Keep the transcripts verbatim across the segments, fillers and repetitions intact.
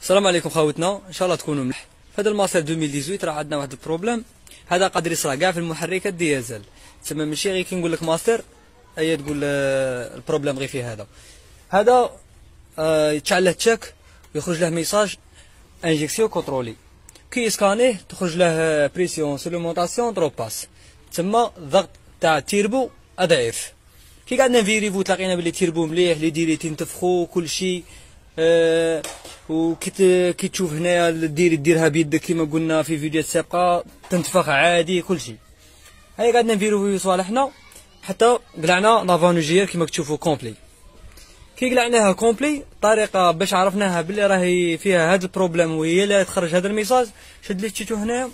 السلام عليكم خاوتنا، ان شاء الله تكونوا مليح. في هذا الماستر ألفين وثمانية عشر راه عندنا واحد البروبليم. هذا قادر يصرى كاع في المحركات ديازل، تسمى ماشي غير كي نقول لك ماستر اي تقول آه البروبليم غير في هذا. هذا آه يتشعل له تشيك ويخرج له ميساج انجيكسيون كونترولي، كي يسكانيه تخرج له بريسيون سوليمونطاسيون ترو باس، تسمى الضغط تاع التيربو ضعيف. كي قعدنا نفيريفو تلاقينا بلي تيربو مليح، لي ديري تنتفخو كلشي. أه وكي كي تشوف هنايا ديري ديرها بيدك كيما قلنا في فيديوهات سابقه تنتفخ عادي كلشي. هاي قعدنا نفيريفو صالحنا حتى قلعنا لافانوجير كيما تشوفوا كومبلي. كي قلعناها كومبلي طريقه باش عرفناها بلي راهي فيها هذا البروبليم وهي اللي تخرج هذا الميساج. شد لي تشوفوا هنايا،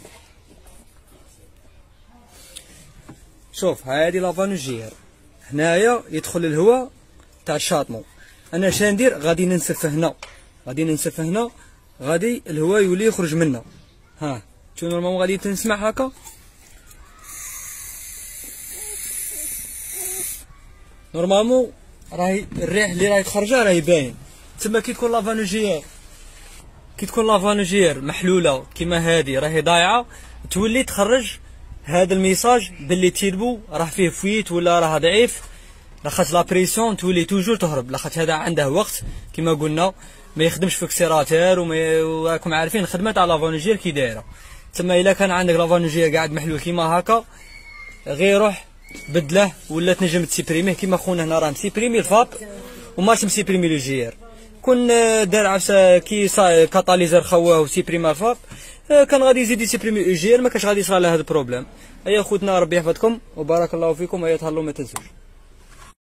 شوف هذه لافانوجير هنايا يدخل الهواء تاع الشاطمو. انا اش ندير؟ غادي ننسف هنا، غادي ننسف هنا، غادي الهواء يولي يخرج منا. ها شو نورمالمون غادي تنسمع هكا، نورمالمون راهي الريح اللي راهي تخرجها راهي باين. تما كي تكون لافانوجير كي تكون لافانوجير محلوله كيما هذه راهي ضايعه، تولي تخرج هذا الميساج باللي تيربو راه فيه فويت ولا راه ضعيف، لاخاطش لا بريسيون تولي توجور تهرب، لاخاطش هذا عنده وقت كيما قلنا ما يخدمش في اكسيراتور. وراكم عارفين الخدمه تاع لافانوجير كي دايره. تما الا كان عندك لافانوجير قاعد محلول كيما هكا، غير روح بدله ولا تنجم تسيبريميه كيما خونا هنا راه مسيبريمي الفاب وماش مسيبريمي لو جير. كون دار عفسه كي كاتاليزر خواه وسيبريما الفاب، كان غادي يزيد يسيبريمي لو جير، ما كانش غادي يصرى له هذا البروبليم. ايا خوتنا ربي يحفظكم وبارك الله فيكم. ايا تهلاو ما تنسوش.